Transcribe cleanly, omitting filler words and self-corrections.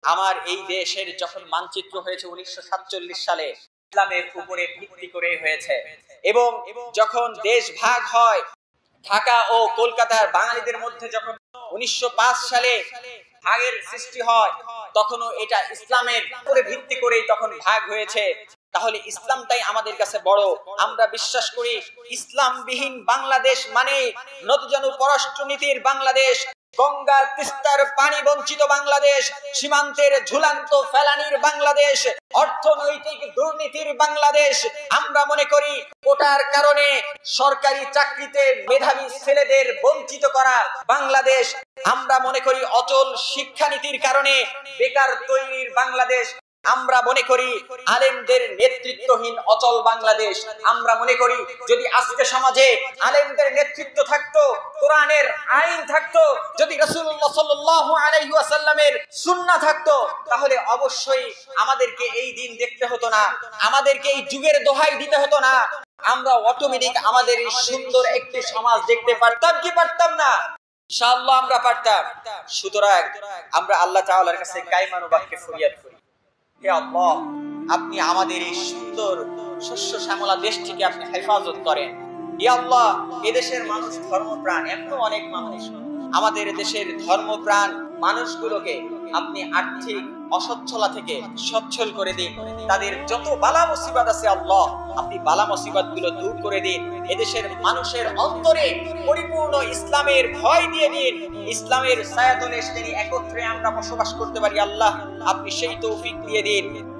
আমার এই দেশের যখন মানচিত্র হয়েছে 1947 সালে ইসলামের উপরে ভিত্তি করে হয়েছে, এবং যখন দেশ ভাগ হয় ঢাকা ও কলকাতার বাঙালিদের মধ্যে যখন 1905 সালে ভাগের সৃষ্টি হয়, তখনও এটা ইসলামের উপরে ভিত্তি করেই তখন ভাগ হয়েছে। তাহলে ইসলামটাই আমাদের কাছে বড়। আমরা বিশ্বাস করি ইসলামবিহীন বাংলাদেশ মানে নতজানু পররাষ্ট্রনীতির বাংলাদেশ, গঙ্গা তিস্তার পানি বঞ্চিত বাংলাদেশ, সীমান্তের ঝুলন্ত ফেলানির বাংলাদেশ, অর্থনৈতিক দুর্নীতির বাংলাদেশ। আমরা মনে করি কোটার কারণে সরকারি চাকরিতে মেধাবী ছেলেদের বঞ্চিত করা বাংলাদেশ। আমরা মনে করি অচল শিক্ষানীতির কারণে বেকার তৈরির বাংলাদেশ। আমরা মনে করি আলেমদের নেতৃত্বহীন অচল বাংলাদেশ। আমরা মনে করি যদি আজকে সমাজে আলেমদের নেতৃত্ব থাকতো, কোরআনের আইন থাকতো, যদি রাসূলুল্লাহ সাল্লাল্লাহু আলাইহি ওয়াসাল্লামের সুন্নাহ থাকতো, তাহলে অবশ্যই আমাদেরকে এই দিন দেখতে হতো না, আমাদেরকে এই যুগের দোহাই দিতে হতো না। আমরা অটোমেটিক আমাদের এই সুন্দর একটি সমাজ দেখতে পারতাম কি পারতাম না? ইনশাআল্লাহ আমরা পারতাম। সুতরাং আমরা আল্লাহ তাআলার কাছে কায়মানুবাক্যে ফরিয়াদ করি, হে আল্লাহ, আপনি আমাদের এই সুন্দর শস্য শ্যামলা দেশটিকে আপনি হেফাজত করেন। হে আল্লাহ, এদেশের মানুষ ধর্মপ্রাণ, এমন অনেক মানুষ, আমাদের দেশের ধর্মপ্রাণ মানুষগুলোকে আপনি আর্থিক অসচ্ছলতা থেকে সচ্ছল করে দিন। তাদের যত বালা মুসিবত আছে আল্লাহ, আপনি বালা মুসিবত গুলো দূর করে দিন। এদেশের মানুষের অন্তরে পরিপূর্ণ ইসলামের ভয় দিয়ে দিন। ইসলামের ছায়াতলে একত্রে আমরা বসবাস করতে পারি আল্লাহ, আপনি সেই তৌফিক দিয়ে দিন।